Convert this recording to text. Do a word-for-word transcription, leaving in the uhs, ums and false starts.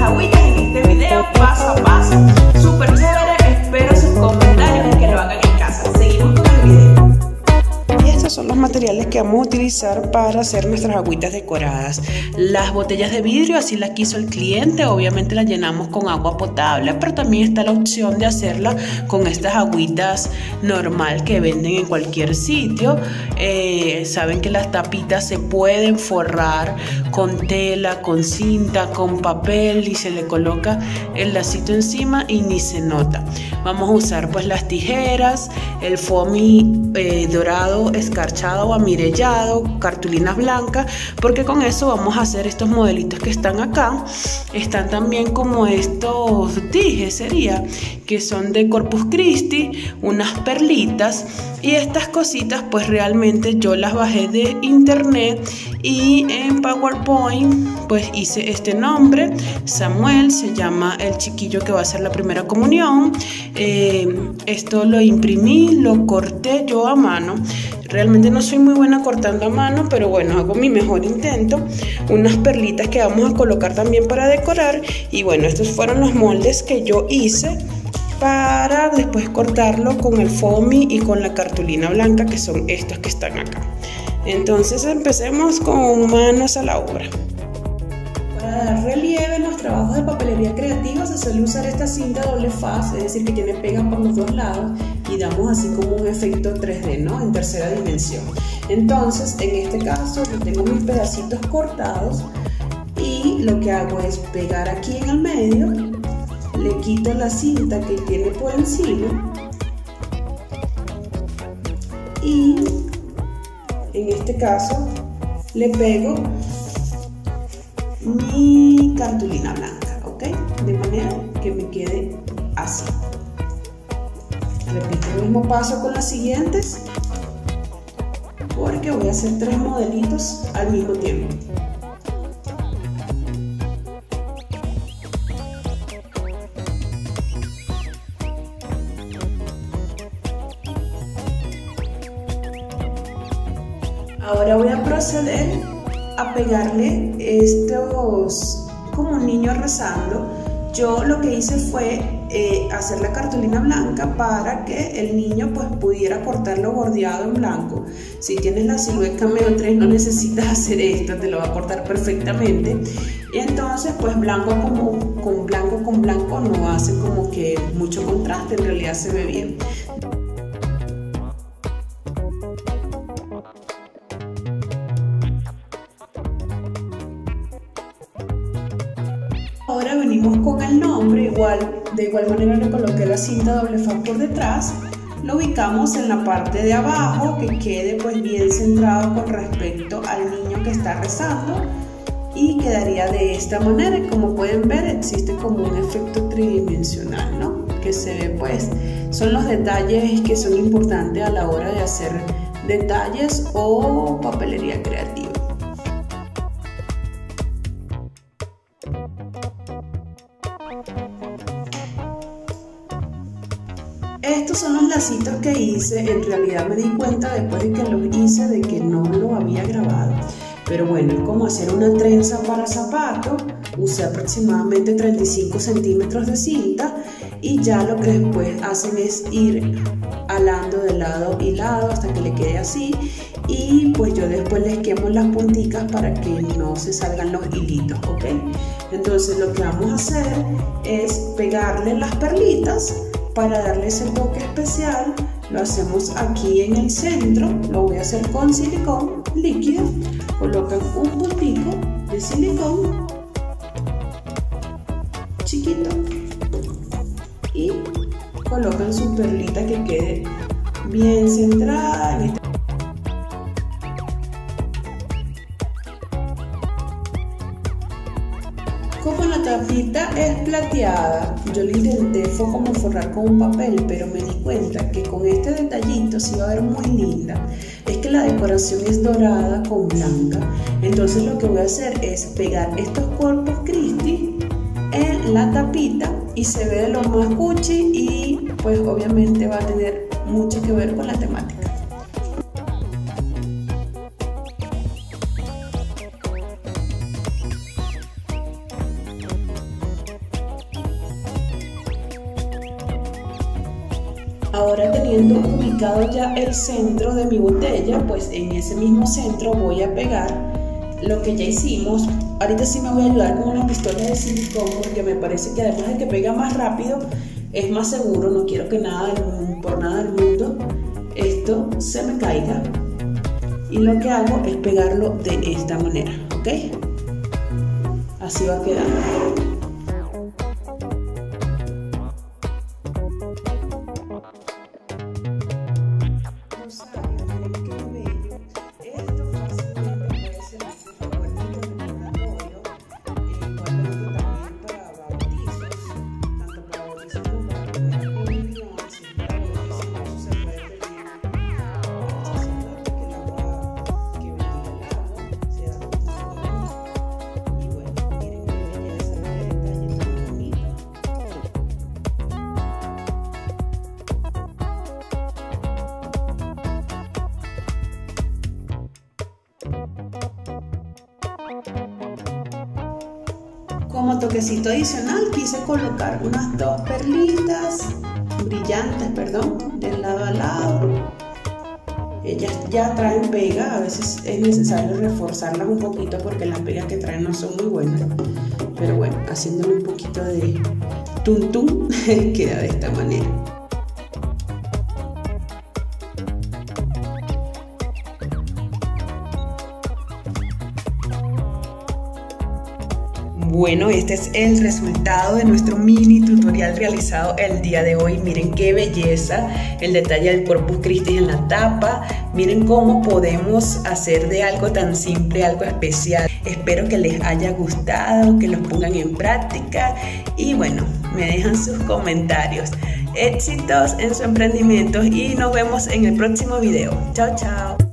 agüitas en este video paso a paso, súper chévere. Espero sus comentarios y que lo hagan en casa. Seguimos con el video. Y estos son los materiales que vamos a utilizar para hacer nuestras agüitas decoradas. Las botellas de vidrio, así las quiso el cliente. Obviamente las llenamos con agua potable, pero también está la opción de hacerla con estas agüitas normal que venden en cualquier sitio. Eh, saben que las tapitas se pueden forrar con tela, con cinta, con papel, y se le coloca el lacito encima y ni se nota. Vamos a usar pues las tijeras, el foamy eh, dorado escarchado o amirellado, cartulinas blancas, porque con eso vamos a hacer estos modelitos que están acá. Están también como estos dijes, sería, que son de Corpus Christi, unas perlitas, y estas cositas pues realmente yo las bajé de internet y en PowerPoint pues hice este nombre. Samuel se llama el chiquillo que va a hacer la primera comunión. Eh, esto lo imprimí, lo corté yo a mano. Realmente no soy muy buena cortando a mano, pero bueno, hago mi mejor intento. Unas perlitas que vamos a colocar también para decorar. Y bueno, estos fueron los moldes que yo hice para después cortarlo con el foamy y con la cartulina blanca, que son estos que están acá. Entonces empecemos con manos a la obra. Para dar relieve en los trabajos de papelería creativa se suele usar esta cinta doble faz, es decir, que tiene pega por los dos lados, y damos así como un efecto tres D, ¿no? En tercera dimensión. Entonces, en este caso, yo tengo mis pedacitos cortados y lo que hago es pegar aquí en el medio, le quito la cinta que tiene por encima y en este caso le pego mi cartulina blanca, ¿ok? De manera que me quede así. Repito el mismo paso con las siguientes, porque voy a hacer tres modelitos al mismo tiempo. Ahora voy a proceder a pegarle estos como un niño rezando. Yo lo que hice fue eh, hacer la cartulina blanca para que el niño pues pudiera cortarlo bordeado en blanco. Si tienes la silueta Cameo tres no necesitas hacer esto, te lo va a cortar perfectamente. Y entonces pues blanco como, con blanco con blanco no hace como que mucho contraste, en realidad se ve bien. Ahora venimos con el nombre, igual, de igual manera le coloqué la cinta doble faz por detrás, lo ubicamos en la parte de abajo, que quede pues bien centrado con respecto al niño que está rezando, y quedaría de esta manera. Y como pueden ver, existe como un efecto tridimensional, ¿no? Que se ve pues, son los detalles que son importantes a la hora de hacer detalles o papelería creativa. Estos son los lacitos que hice. En realidad me di cuenta después de que los hice de que no lo había grabado, pero bueno, es como hacer una trenza para zapato. Usé aproximadamente treinta y cinco centímetros de cinta, y ya lo que después hacen es ir alando de lado y lado hasta que le quede así, y pues yo después les quemo las punticas para que no se salgan los hilitos, ¿ok? Entonces lo que vamos a hacer es pegarle las perlitas para darle ese toque especial. Lo hacemos aquí en el centro, lo voy a hacer con silicón líquido. Colocan un puntico de silicón chiquito y colocan su perlita que quede bien centrada en este. Como la tapita es plateada, yo le intenté fue como forrar con un papel, pero me di cuenta que con este detallito se iba a ver muy linda. Es que la decoración es dorada con blanca, entonces lo que voy a hacer es pegar estos Corpus Christi en la tapita y se ve de lo más cuchi, y pues obviamente va a tener mucho que ver con la temática. teniendo ubicado ya el centro de mi botella, pues en ese mismo centro voy a pegar lo que ya hicimos. Ahorita sí me voy a ayudar con una pistola de silicón porque me parece que además de que pega más rápido, es más seguro. No quiero que nada por nada del mundo esto se me caiga. Y lo que hago es pegarlo de esta manera, ¿ok? Así va quedando. Como toquecito adicional quise colocar unas dos perlitas brillantes, perdón, del lado a lado. Ellas ya traen pega, a veces es necesario reforzarlas un poquito porque las pegas que traen no son muy buenas. Pero bueno, haciéndole un poquito de tum tum queda de esta manera. Bueno, este es el resultado de nuestro mini tutorial realizado el día de hoy. Miren qué belleza, el detalle del Corpus Christi en la tapa. Miren cómo podemos hacer de algo tan simple algo especial. Espero que les haya gustado, que los pongan en práctica y bueno, me dejan sus comentarios. Éxitos en su emprendimiento y nos vemos en el próximo video. Chao, chao.